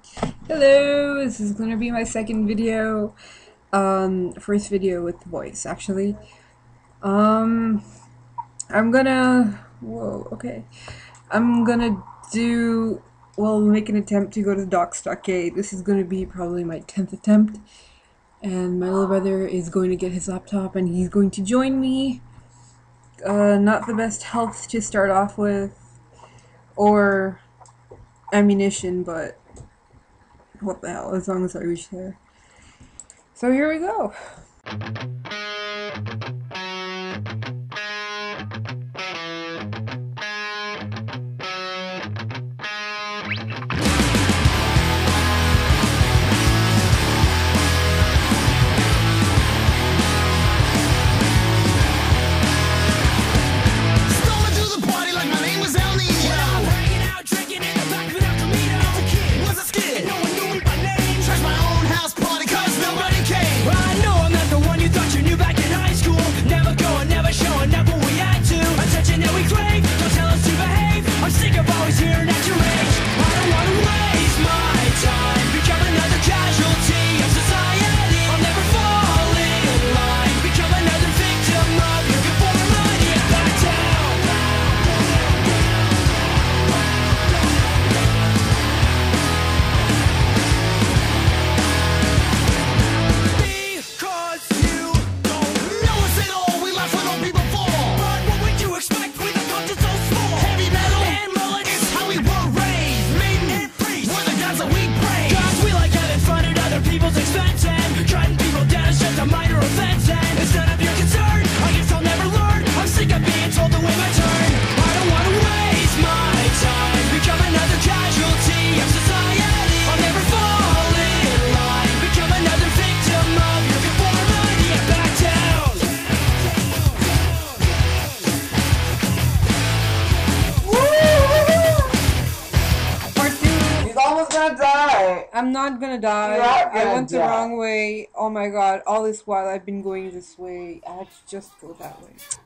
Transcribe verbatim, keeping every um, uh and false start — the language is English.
Hello, this is gonna be my second video. Um, first video with voice, actually. Um, I'm gonna, whoa, okay. I'm gonna do, well, make an attempt to go to the Doc Stockade. This is gonna be probably my tenth attempt. And my little brother is going to get his laptop and he's going to join me. Uh, not the best health to start off with, or ammunition, but what the hell, as long as I reach there. So here we go. Gonna die. I'm not gonna die. Gonna I went die. the wrong way. Oh my god, all this while I've been going this way. I had to just go that way.